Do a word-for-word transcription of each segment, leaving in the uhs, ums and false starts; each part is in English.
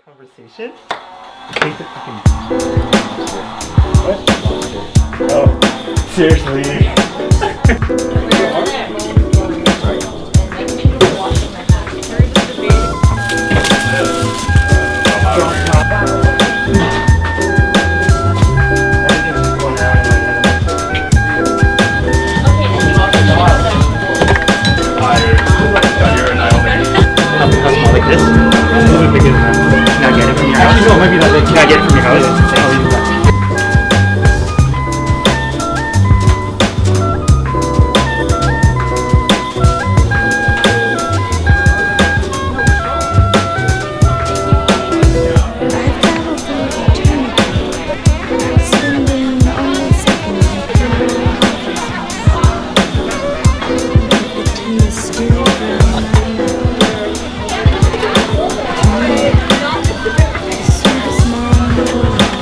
conversation. Take the fucking. What? Oh, seriously. Like this? A little bit bigger than that. Can I get it from your house? Actually, no, maybe not big. Can I get it from your house? I'll use that. Small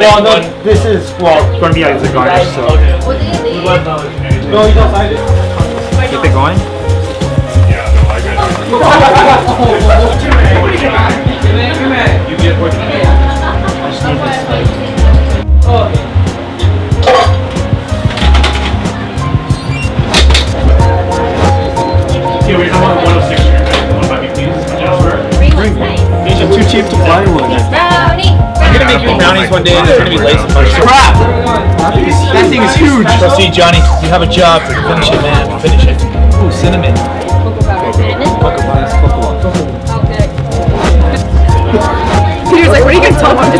Well, no, this is, well, going to be as a garnish, so. Okay. No, you don't like it. Keep it going? Yeah, no, I got it. You get what you need. I just need this. Oh. Yeah, we don't want one oh six here, right? One by fifteen. These are too cheap to buy one. Brownie! I'm gonna make you brownies one day and they're gonna be laced with butter. Crap! That thing is huge! So see, Johnny, you have a job to finish it, man. Finish it. Ooh, cinnamon. Cocoa powder. Cinnamon? Cocoa powder. Oh, good. He was like, what are you gonna tell him?